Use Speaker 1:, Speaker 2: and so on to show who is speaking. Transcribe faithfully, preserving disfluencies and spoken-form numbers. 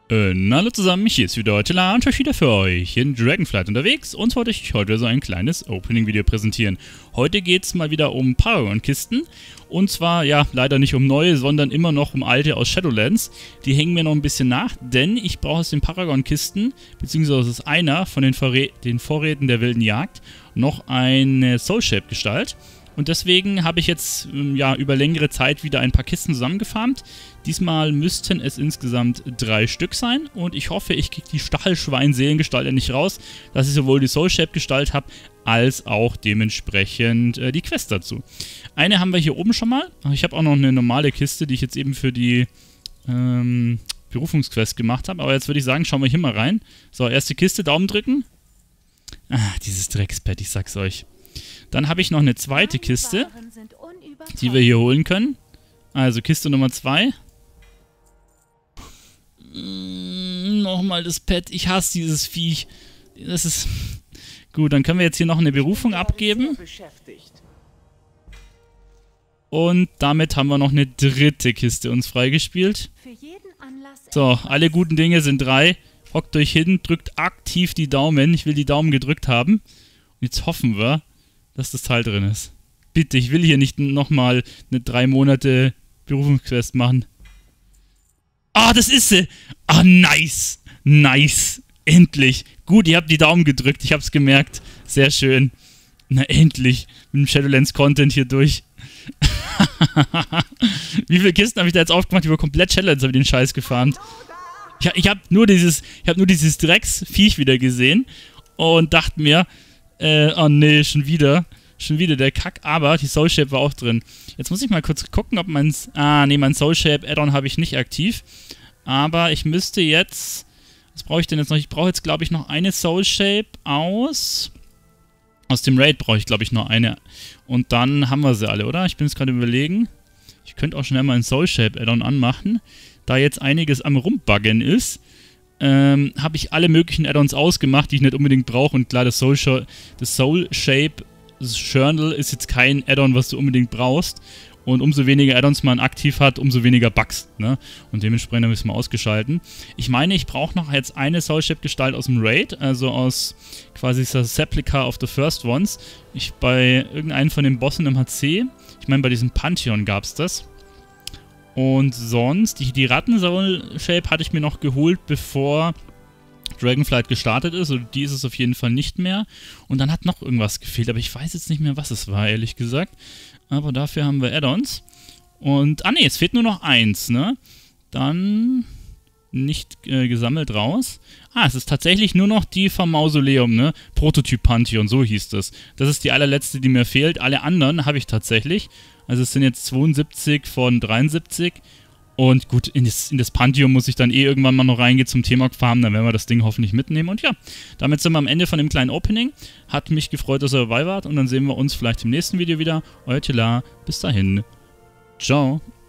Speaker 1: Äh, hallo zusammen, hier ist wieder Tila und ich wieder für euch in Dragonflight unterwegs und wollte ich heute so ein kleines Opening-Video präsentieren. Heute geht es mal wieder um Paragon-Kisten und zwar, ja, leider nicht um neue, sondern immer noch um alte aus Shadowlands. Die hängen mir noch ein bisschen nach, denn ich brauche aus den Paragon-Kisten, beziehungsweise aus einer von den, Vorrä den Vorräten der wilden Jagd, noch eine Soul-Shape-Gestalt. Und deswegen habe ich jetzt ja, über längere Zeit wieder ein paar Kisten zusammengefarmt. Diesmal müssten es insgesamt drei Stück sein. Und ich hoffe, ich kriege die Stachelschwein-Seelengestalt endlich raus, dass ich sowohl die Soul-Shape-Gestalt habe, als auch dementsprechend äh, die Quest dazu. Eine haben wir hier oben schon mal. Ich habe auch noch eine normale Kiste, die ich jetzt eben für die ähm, Berufungsquest gemacht habe. Aber jetzt würde ich sagen, schauen wir hier mal rein. So, erste Kiste, Daumen drücken. Ah, dieses Dreckspad, ich sag's euch. Dann habe ich noch eine zweite Kiste, die wir hier holen können. Also Kiste Nummer zwei. Mm, Nochmal das Pad. Ich hasse dieses Viech. Das ist... Gut, dann können wir jetzt hier noch eine Berufung abgeben. Und damit haben wir noch eine dritte Kiste uns freigespielt. So, alle guten Dinge sind drei. Hockt euch hin, drückt aktiv die Daumen. Ich will die Daumen gedrückt haben. Und jetzt hoffen wir, dass das Teil drin ist. Bitte, ich will hier nicht nochmal eine drei Monate Berufungsquest machen. Ah, das ist sie! Ah, nice! Nice! Endlich! Gut, ihr habt die Daumen gedrückt, ich hab's gemerkt. Sehr schön. Na, endlich! Mit dem Shadowlands-Content hier durch. Wie viele Kisten habe ich da jetzt aufgemacht? Ich war komplett Shadowlands, habe ich den Scheiß gefarmt. Ich, ich habe nur dieses, ich habe nur dieses Drecksviech wieder gesehen und dachte mir, Äh, oh nee, schon wieder. Schon wieder der Kack, aber die Soul Shape war auch drin. Jetzt muss ich mal kurz gucken, ob mein... Ah, nee, mein Soul Shape Add-on habe ich nicht aktiv. Aber ich müsste jetzt... Was brauche ich denn jetzt noch? Ich brauche jetzt, glaube ich, noch eine Soul Shape aus... Aus dem Raid brauche ich, glaube ich, noch eine. Und dann haben wir sie alle, oder? Ich bin jetzt gerade überlegen. Ich könnte auch schnell mal ein Soul Shape Add-on anmachen. Da jetzt einiges am Rumbuggen ist. Ähm, habe ich alle möglichen Add-ons ausgemacht, die ich nicht unbedingt brauche. Und klar, das Soul, das Soul Shape Journal ist jetzt kein Add-on, was du unbedingt brauchst. Und umso weniger Add-ons man aktiv hat, umso weniger Bugs. Ne? Und dementsprechend habe ich es mal ausgeschalten. Ich meine, ich brauche noch jetzt eine Soul Shape Gestalt aus dem Raid, also aus quasi das Sepulchre of the First Ones. Ich bei irgendeinem von den Bossen im H C, ich meine, bei diesem Pantheon gab es das. Und sonst, die, die Ratten-Soul-Shape hatte ich mir noch geholt, bevor Dragonflight gestartet ist. Und die ist es auf jeden Fall nicht mehr. Und dann hat noch irgendwas gefehlt, aber ich weiß jetzt nicht mehr, was es war, ehrlich gesagt. Aber dafür haben wir Add-ons. Und, ah ne, es fehlt nur noch eins, ne? Dann nicht äh, gesammelt raus. Ah, es ist tatsächlich nur noch die vom Mausoleum, ne? Prototyp Pantheon, so hieß das. Das ist die allerletzte, die mir fehlt. Alle anderen habe ich tatsächlich. Also es sind jetzt zweiundsiebzig von dreiundsiebzig. Und gut, in das, in das Pantheon muss ich dann eh irgendwann mal noch reingehen zum T-Mark-Farmen. Dann werden wir das Ding hoffentlich mitnehmen. Und ja, damit sind wir am Ende von dem kleinen Opening. Hat mich gefreut, dass ihr dabei wart. Und dann sehen wir uns vielleicht im nächsten Video wieder. Euer Tila. Bis dahin. Ciao.